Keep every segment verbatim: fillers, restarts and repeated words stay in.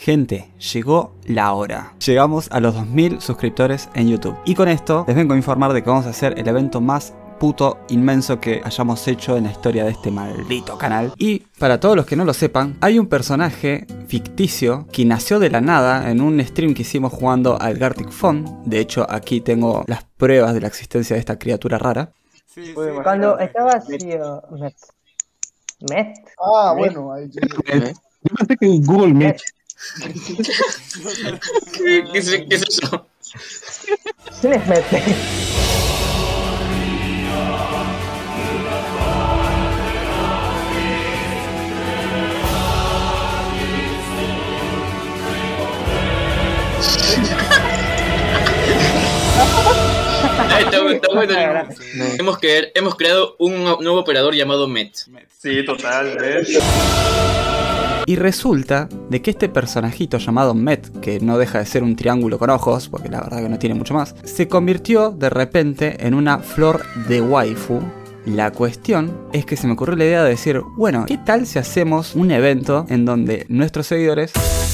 Gente, llegó la hora. Llegamos a los dos mil suscriptores en YouTube. Y con esto les vengo a informar de que vamos a hacer el evento más puto inmenso que hayamos hecho en la historia de este maldito canal. Y para todos los que no lo sepan, hay un personaje ficticio que nació de la nada en un stream que hicimos jugando al Gartic Phone. De hecho, aquí tengo las pruebas de la existencia de esta criatura rara. Sí, sí, Cuando estaba vacío, Met. ¿Met? Ah, Met. bueno, ahí sí. Yo pensé que en Google Meet. ¿Qué, qué, es, ¿Qué es eso? ¿Quién es Met? Está, está bueno. Hemos, cre hemos creado un nuevo operador llamado Met. Sí, total, ¿ves? Y resulta de que este personajito llamado Met, que no deja de ser un triángulo con ojos, porque la verdad que no tiene mucho más, se convirtió de repente en una flor de waifu. La cuestión es que se me ocurrió la idea de decir, bueno, ¿qué tal si hacemos un evento en donde nuestros seguidores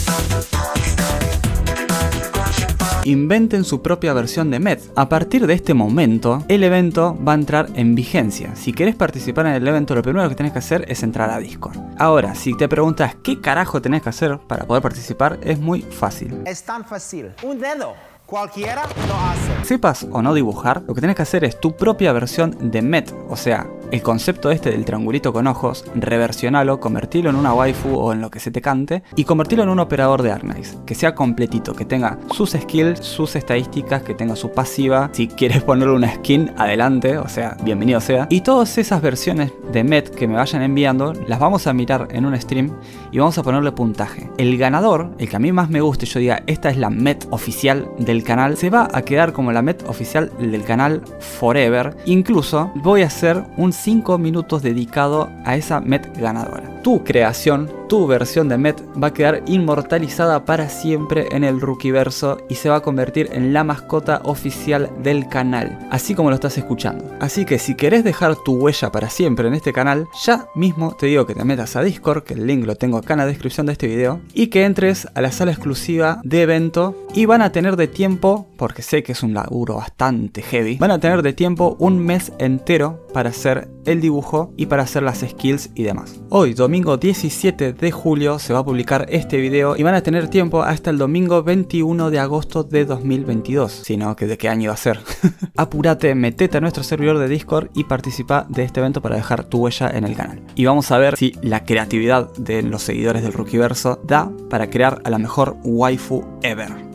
inventen su propia versión de Met? A partir de este momento, el evento va a entrar en vigencia. Si querés participar en el evento, lo primero que tenés que hacer es entrar a Discord. Ahora, si te preguntas qué carajo tenés que hacer para poder participar, es muy fácil. Es tan fácil. Un dedo. Cualquiera lo hace. Sepas o no dibujar, lo que tenés que hacer es tu propia versión de Met. O sea, el concepto este del triangulito con ojos, reversionalo, convertirlo en una waifu o en lo que se te cante y convertirlo en un operador de Arknights, que sea completito, que tenga sus skills, sus estadísticas, que tenga su pasiva. Si quieres ponerle una skin, adelante, o sea, bienvenido sea. Y todas esas versiones de Met que me vayan enviando, las vamos a mirar en un stream y vamos a ponerle puntaje. El ganador, el que a mí más me guste, yo diga, esta es la Met oficial del canal, se va a quedar como la Met oficial del canal forever. Incluso voy a hacer un cinco minutos dedicado a esa Met ganadora. Tu creación, tu versión de Met va a quedar inmortalizada para siempre en el Rookieverso y se va a convertir en la mascota oficial del canal, así como lo estás escuchando. Así que si querés dejar tu huella para siempre en este canal, ya mismo te digo que te metas a Discord, que el link lo tengo acá en la descripción de este video, y que entres a la sala exclusiva de evento y van a tener de tiempo, porque sé que es un laburo bastante heavy, van a tener de tiempo un mes entero para hacer el dibujo y para hacer las skills y demás. Hoy, domingo diecisiete de julio, se va a publicar este video y van a tener tiempo hasta el domingo veintiuno de agosto de dos mil veintidós. Si no, ¿de qué año va a ser? Apúrate, metete a nuestro servidor de Discord y participa de este evento para dejar tu huella en el canal. Y vamos a ver si la creatividad de los seguidores del Rookieverso da para crear a la mejor waifu ever.